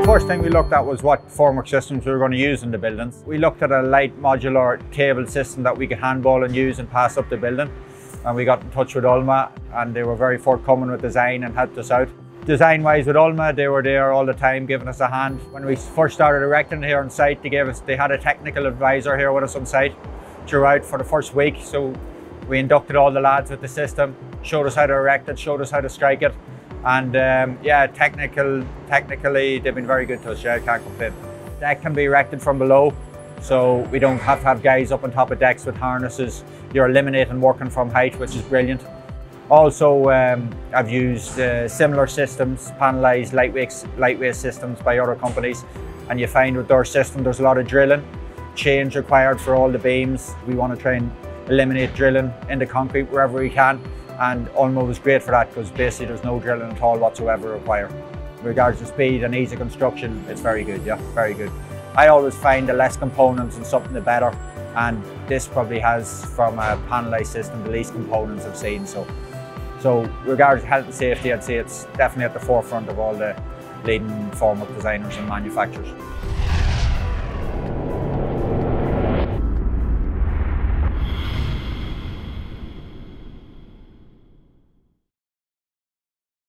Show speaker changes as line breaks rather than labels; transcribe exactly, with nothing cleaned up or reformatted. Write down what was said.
First thing we looked at was what formwork systems we were going to use in the buildings. We looked at a light modular table system that we could handball and use and pass up the building. And we got in touch with Ulma, and they were very forthcoming with design and helped us out. Design-wise with Ulma, they were there all the time giving us a hand. When we first started erecting here on site, they gave us, they had a technical advisor here with us on site throughout for the first week. So we inducted all the lads with the system, showed us how to erect it, showed us how to strike it. And um, yeah, technical, technically, they've been very good to us, yeah, I can't complain. Deck can be erected from below, so we don't have to have guys up on top of decks with harnesses. You're eliminating working from height, which is brilliant. Also, um, I've used uh, similar systems, panelised lightweight, lightweight systems by other companies, and you find with their system there's a lot of drilling, chains required for all the beams. We want to try and eliminate drilling in the concrete wherever we can. And Ulma was great for that because basically there's no drilling at all whatsoever required. In regards to speed and ease of construction, it's very good, yeah, very good. I always find the less components and something the better, and this probably has, from a panelised system, the least components I've seen. So, so regarding health and safety, I'd say it's definitely at the forefront of all the leading formwork designers and manufacturers.